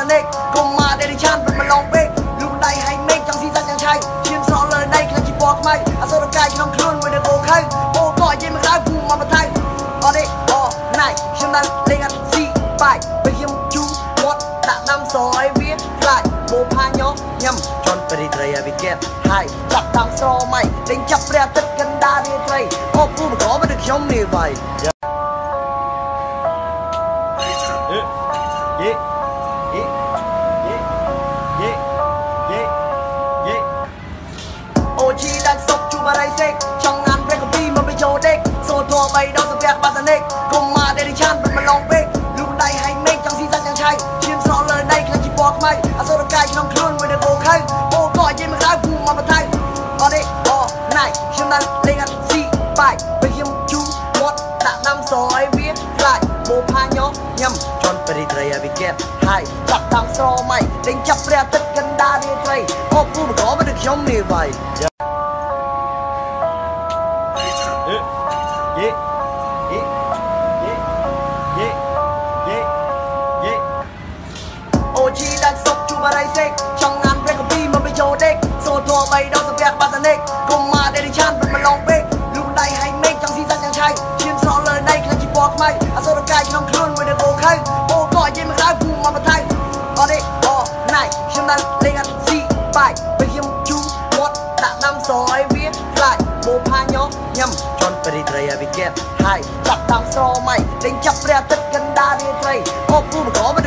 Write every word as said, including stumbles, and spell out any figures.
nick កុំមកដែលឆានមិនឡងពេកលូដៃឲ្យមេឃចង់ស៊ីសាច់យ៉ាងឆៃឈាមស្រក់លើដីខ្លាំងជាពណ៌ខ្មៅអសូរកាយក្នុងខ្លួនមួយនៅគោខៅអូក៏និយាយមកក្រៅគូមកបន្ថៃអត់ទេអូណៃខ្ញុំដល់លេងអត់ស៊ីបាយពេលខ្ញុំជូវត្តដាក់ដាំសឲ្យវាខ្លាចបូផាញ៉ោញ៉ាំជន់ប្រីត្រីឲ្យវាកែតហើយចាប់តាមស្រមៃលេងចាប់ព្រះអាទិត្យកណ្ដាលរាត្រីអូពូមកក៏មិនខ្ញុំនេះបាយយេយេយេយេយេយេអូជីដាក់សុកជួបអីសេកចង់ងានព្រះកពីមកបញ្ចូលដេកសូធัวបីដល់សម្រាប់បាត់និកកុំមកដែលឆានមិនឡងពេកលូដៃឲ្យមេឃចង់ស៊ីសាច់យ៉ាងឆៃឈាមស្រក់លើដីខ្លាំងជាពណ៌ខ្មៅអសូរកាយក្នុងខ្លួនមួយនៅគោខៅអូក៏និយាយមកក្រៅគូមកបន្ថៃអត់ទេអូណៃខ្ញុំដល់លេងអត់ស៊ីបាយពេលខ្ញុំជូវត្តដាក់ដាំសឲ្យវាខ្លាចបូផាញ៉ោញ៉ាំជន់ប្រីត្រីឲ្យវាកែតហើយចាប់តាមស្រមៃលេងចាប់ព្រះអាទិត្យកណ្ដាលរាត្រីអូពូមកក៏មិនខ្ញុំនេះបាយយេយេយេយេយេយេអូជីដាក់សុកជួបអីសេកចង់ងានព្រះកពីមកបញ្ចូលដេកសូធัวបីដល់សម្រាប់បាត់និកកុំមកដែលឆានមិនឡងពេកលូដៃឲ្យមេឃចង់ស៊ីសាច់យ៉ាងឆៃឈាមស្រក់លើដីខ្លាំងជាពណ៌ខ្មៅអសូរកាយក្នុងខ្លួនមួយនៅគោខៅអូក៏និយាយមកក្រៅគូមកបន្ថៃអត់ទេអូណៃខ្ញុំដល់លេងអត់ស៊ីបាយពេលខ្ញុំជូវត្តដាក់ដាំសឲ្យវាខ្លាចបូផាញ៉ោញ៉ាំជន់ប្រីត្រីឲ្យវាកែតហើយចាប់តាមស្រមៃលេងចាប់ព្រះអាទិត្យកណ្ដាលរាត្រីអូពូមកក៏មិន